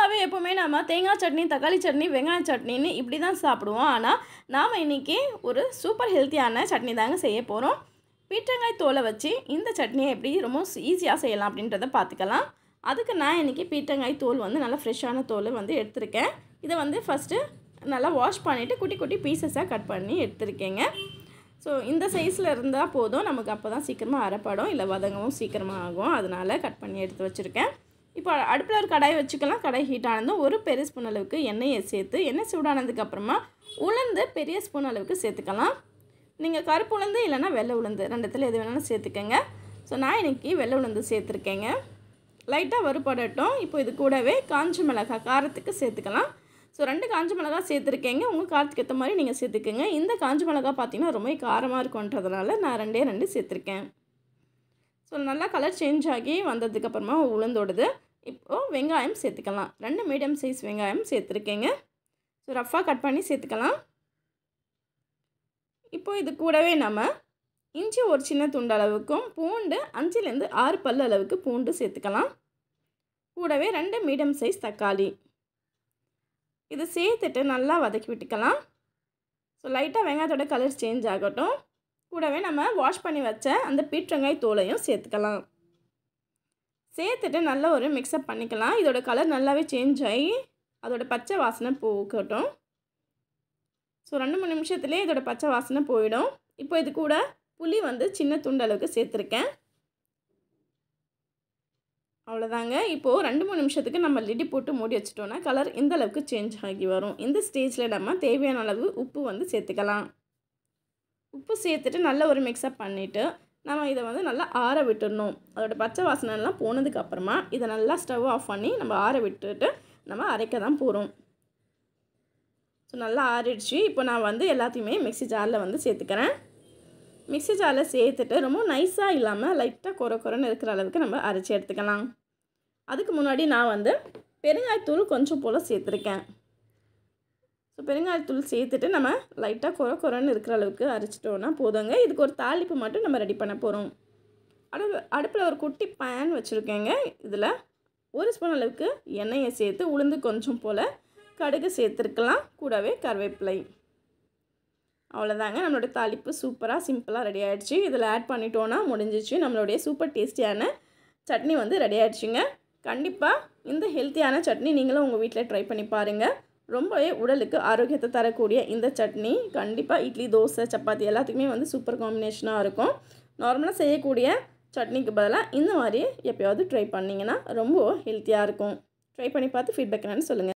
நார்மலாகவே எப்போவுமே நம்ம தேங்காய் சட்னி, தக்காளி சட்னி, வெங்காய சட்னின்னு இப்படி தான் சாப்பிடுவோம். ஆனால் நாம் இன்றைக்கி ஒரு சூப்பர் ஹெல்த்தியான சட்னி தாங்க செய்ய போகிறோம். பீர்க்கங்காய் தோலை வச்சு இந்த சட்னியை எப்படி ரொம்ப ஈஸியாக செய்யலாம் அப்படின்றத பார்த்துக்கலாம். அதுக்கு நான் இன்றைக்கி பீர்க்கங்காய் தோல் வந்து நல்லா ஃப்ரெஷ்ஷான தோல் வந்து எடுத்திருக்கேன். இதை வந்து ஃபஸ்ட்டு நல்லா வாஷ் பண்ணிவிட்டு குட்டி குட்டி பீசஸாக கட் பண்ணி எடுத்துருக்கேங்க. ஸோ இந்த சைஸில் இருந்தால் போதும், நமக்கு அப்போ தான் சீக்கிரமாக அரைப்படும், இல்லை வதங்கவும் சீக்கிரமாக ஆகும். அதனால் கட் பண்ணி எடுத்து வச்சுருக்கேன். இப்போ அடுப்பில் ஒரு கடாய் வச்சுக்கலாம். கடாய் ஹீட் ஆனதும் ஒரு பெரிய ஸ்பூன் அளவுக்கு எண்ணெயை சேர்த்து, எண்ணெய் சூடானதுக்கப்புறமா உளுந்து பெரிய ஸ்பூன் அளவுக்கு சேர்த்துக்கலாம். நீங்கள் கருப்பு உளுந்து இல்லைனா வெள்ளை உளுந்து ரெண்டுத்தில் எது வேணாலும் சேர்த்துக்கங்க. ஸோ நான் இன்றைக்கி வெள்ளை உளுந்து சேர்த்துருக்கேங்க. லைட்டாக வறுபடட்டும். இப்போ இது கூடவே காஞ்ச மிளகாய் காரத்துக்கு சேர்த்துக்கலாம். ஸோ 2 காஞ்ச மிளகாய் சேர்த்துருக்கேங்க. உங்கள் காரத்துக்கு ஏற்ற மாதிரி நீங்கள் சேர்த்துக்கோங்க. இந்த காஞ்ச மிளகாய் பார்த்திங்கன்னா ரொம்ப காரமாக இருக்குன்றதுனால நான் 2 சேர்த்துருக்கேன். ஸோ நல்லா கலர் சேஞ்ச் ஆகி வந்ததுக்கப்புறமா உளுந்தோடுது. இப்போது வெங்காயம் சேர்த்துக்கலாம். 2 மீடியம் சைஸ் வெங்காயம் சேர்த்துருக்கேங்க. ஸோ ரஃப்பாக கட் பண்ணி சேர்த்துக்கலாம். இப்போ இது கூடவே நம்ம இஞ்சி ஒரு சின்ன துண்டு அளவுக்கும் பூண்டு 5லேருந்து 6 பல் அளவுக்கு பூண்டு சேர்த்துக்கலாம். கூடவே 2 மீடியம் சைஸ் தக்காளி இது சேர்த்துட்டு நல்லா வதக்கி விட்டுக்கலாம். ஸோ லைட்டாக வெங்காயத்தோட கலர் சேஞ்ச் ஆகட்டும். கூடவே நம்ம வாஷ் பண்ணி வச்ச அந்த பீர்க்கங்காய் தோலையும் சேர்த்துக்கலாம். சேர்த்துட்டு நல்லா ஒரு மிக்ஸ்அப் பண்ணிக்கலாம். இதோட கலர் நல்லாவே சேஞ்ச் ஆகி அதோட பச்சை வாசனை போகட்டும். ஸோ 2-3 நிமிஷத்துலேயே இதோட பச்சை வாசனை போயிடும். இப்போ இது கூட புளி வந்து சின்ன துண்டு அளவுக்கு சேர்த்துருக்கேன். அவ்வளோதாங்க. இப்போது 2-3 நிமிஷத்துக்கு நம்ம லிடி போட்டு மூடி வச்சிட்டோன்னா கலர் இந்த அளவுக்கு சேஞ்ச் ஆகி வரும். இந்த ஸ்டேஜில் நம்ம தேவையான அளவு உப்பு வந்து சேர்த்துக்கலாம். உப்பு சேர்த்துட்டு நல்ல ஒரு மிக்ஸ்அப் பண்ணிவிட்டு நம்ம இதை வந்து நல்லா ஆற விட்டுடணும். அதோட பச்சை வாசனைலாம் போனதுக்கப்புறமா இதை நல்லா ஸ்டவ் ஆஃப் பண்ணி நம்ம ஆற விட்டுட்டு நம்ம அரைக்க தான் போகிறோம். ஸோ நல்லா ஆறிடுச்சு. இப்போ நான் வந்து எல்லாத்தையுமே மிக்ஸி ஜாரில் வந்து சேர்த்துக்கிறேன். மிக்ஸி ஜாரில் சேர்த்துட்டு ரொம்ப நைஸாக இல்லாமல் லைட்டாக கொரன்னு இருக்கிற அளவுக்கு நம்ம அரைச்சி எடுத்துக்கலாம். அதுக்கு முன்னாடி நான் வந்து பெருங்காயத்தூள் கொஞ்சம் போல் சேர்த்துருக்கேன். ஸோ பெருங்காயத்தூள் சேர்த்துட்டு நம்ம லைட்டாக கொரன்னு இருக்கிற அளவுக்கு அரைச்சிட்டோன்னா போதுங்க. இதுக்கு ஒரு தாளிப்பு மட்டும் நம்ம ரெடி பண்ண போகிறோம். அடுப்பில் ஒரு குட்டி பேன் வச்சுருக்கேங்க. இதில் 1 ஸ்பூன் அளவுக்கு எண்ணெயை சேர்த்து உளுந்து கொஞ்சம் போல் கடுகு சேர்த்துருக்கலாம். கூடவே கருவேப்பிலை. அவ்வளோதாங்க. நம்மளோட தாளிப்பு சூப்பராக சிம்பிளாக ரெடி ஆகிடுச்சு. இதில் ஆட் பண்ணிட்டோன்னா முடிஞ்சிச்சு. நம்மளுடைய சூப்பர் டேஸ்டியான சட்னி வந்து ரெடி ஆகிடுச்சுங்க. கண்டிப்பாக இந்த ஹெல்த்தியான சட்னி நீங்களும் உங்கள் வீட்டில் ட்ரை பண்ணி பாருங்கள். ரொம்பவே உடலுக்கு ஆரோக்கியத்தை தரக்கூடிய இந்த சட்னி கண்டிப்பாக இட்லி, தோசை, சப்பாத்தி எல்லாத்துக்குமே வந்து சூப்பர் காம்பினேஷனாக இருக்கும். நார்மலாக செய்யக்கூடிய சட்னிக்கு பதிலாக இந்த மாதிரி எப்போயாவது ட்ரை பண்ணிங்கன்னா ரொம்ப ஹெல்த்தியாக இருக்கும். ட்ரை பண்ணி பார்த்து ஃபீட்பேக் என்னன்னு சொல்லுங்கள்.